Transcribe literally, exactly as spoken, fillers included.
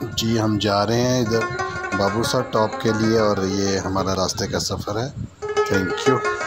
जी हम जा रहे हैं इधर बाबूसर टॉप के लिए और ये हमारा रास्ते का सफ़र है। Thank you.